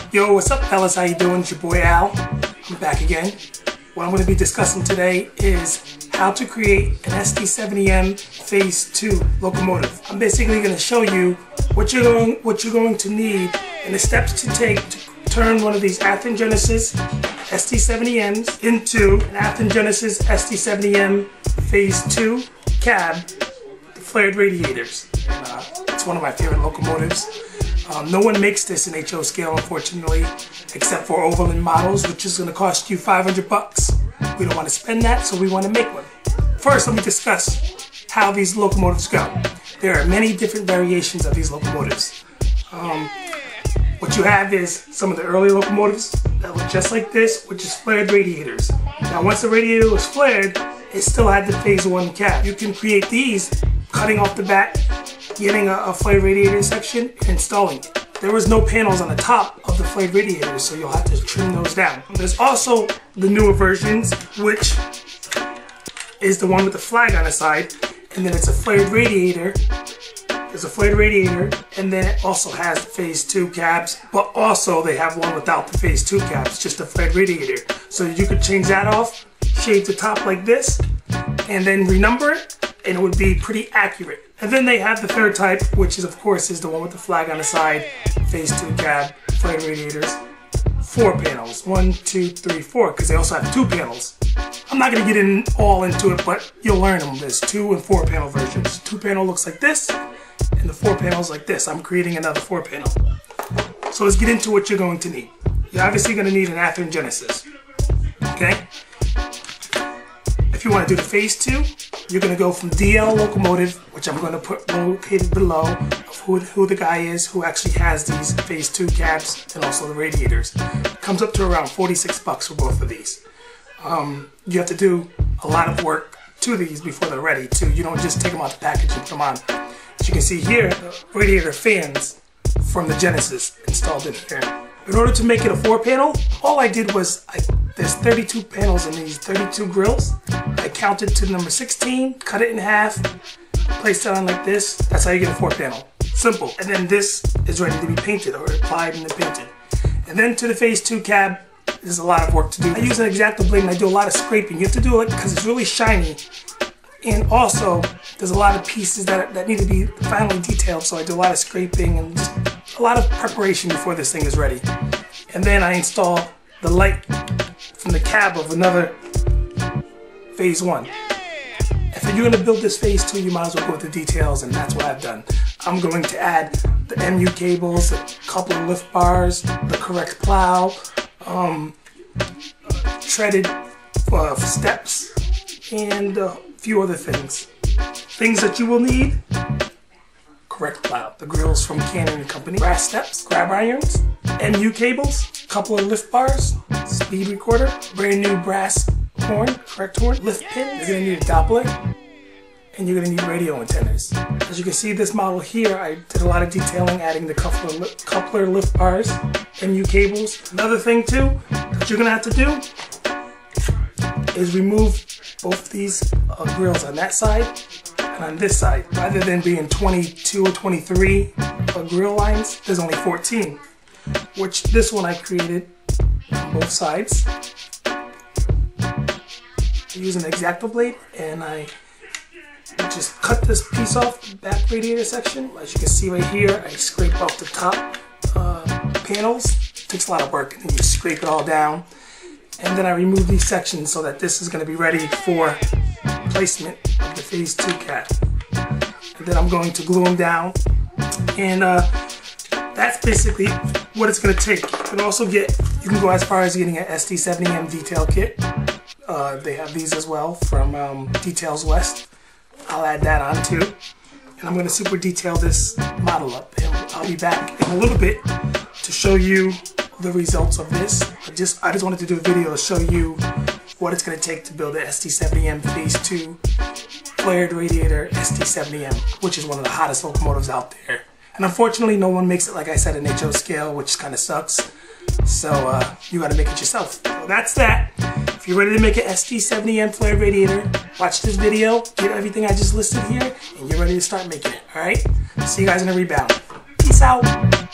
Yo, what's up fellas, how you doing? It's your boy Al. I'm back again. What I'm going to be discussing today is how to create an SD70M Phase 2 locomotive. I'm basically going to show you what you're going to need and the steps to take to turn one of these Athearn Genesis SD70Ms into an Athearn Genesis SD70M Phase 2 cab with the flared radiators. It's one of my favorite locomotives. No one makes this in HO scale, unfortunately, except for Overland models, which is going to cost you $500. We don't want to spend that, so we want to make one. First, let me discuss how these locomotives go. There are many different variations of these locomotives. What you have is some of the early locomotives that look just like this, which is flared radiators. Now, once the radiator was flared, it still had the Phase 1 cab. You can create these cutting off the back, getting a flared radiator section, and installing it. There was no panels on the top of the flared radiators, so you'll have to trim those down. There's also the newer versions, which is the one with the flag on the side, and then it's a flared radiator. There's a flared radiator, and then it also has the Phase 2 cabs, but also they have one without the Phase 2 cabs, just a flared radiator. So you could change that off, shave the top like this, and then renumber it, and it would be pretty accurate. And then they have the third type, which is of course is the one with the flag on the side, Phase 2 cab, flared radiators. 4 panels, 1, 2, 3, 4, because they also have 2 panels. I'm not going to get all into it, but you'll learn them. There's 2 and 4 panel versions. 2 panel looks like this, and the 4 panels like this. I'm creating another 4 panel. So let's get into what you're going to need. You're obviously going to need an Athearn Genesis. Okay? If you want to do the Phase 2, you're going to go from DL Locomotive, which I'm going to put located below of who the guy is who actually has these Phase 2 cabs and also the radiators. Comes up to around $46 for both of these. You have to do a lot of work to these before they're ready too. You don't just take them out the package and put them on. As you can see here, the radiator fans from the Genesis installed in here. In order to make it a 4 panel, all I did was, there's 32 panels in these 32 grills. I counted to number 16, cut it in half, placed it on like this. That's how you get a 4 panel. Simple. And then this is ready to be painted or applied and then painted. And then to the Phase 2 cab, there's a lot of work to do. I use an X-Acto blade and I do a lot of scraping. You have to do it because it's really shiny. And also, there's a lot of pieces that need to be finely detailed, so I do a lot of scraping and just a lot of preparation before this thing is ready. And then I install the light from the cab of another Phase 1. If you're going to build this Phase 2, you might as well go with the details, and that's what I've done. I'm going to add the MU cables, a couple of lift bars, the correct plow, treaded steps, and a few other things. Things that you will need: correct plow, the grills from Canon & Company, brass steps, grab irons, MU cables, couple of lift bars, speed recorder, brand new brass horn, correct horn, lift pins. You're gonna need a Doppler, and you're gonna need radio antennas. As you can see, this model here, I did a lot of detailing, adding the coupler lift bars, MU cables. Another thing too that you're gonna have to do is remove both these grills on that side and on this side. Rather than being 22 or 23 grill lines, there's only 14, which this one I created on both sides. I use an X-Acto blade, and I just cut this piece off the back radiator section. As you can see right here, I scrape off the top panels. It takes a lot of work, and then you scrape it all down. And then I remove these sections so that this is going to be ready for placement of the Phase 2 cab. And then I'm going to glue them down. And that's basically what it's going to take. You can also you can go as far as getting an SD70M detail kit. They have these as well from Details West. I'll add that on too. And I'm going to super detail this model up. And I'll be back in a little bit to show you the results of this. I just wanted to do a video to show you what it's going to take to build the SD70M Phase 2 flared radiator SD70M, which is one of the hottest locomotives out there. And unfortunately, no one makes it, like I said, in HO scale, which kind of sucks. So you got to make it yourself. So that's that. If you're ready to make an SD70M flared radiator, watch this video, get everything I just listed here, and you're ready to start making it. All right? See you guys in the rebound. Peace out.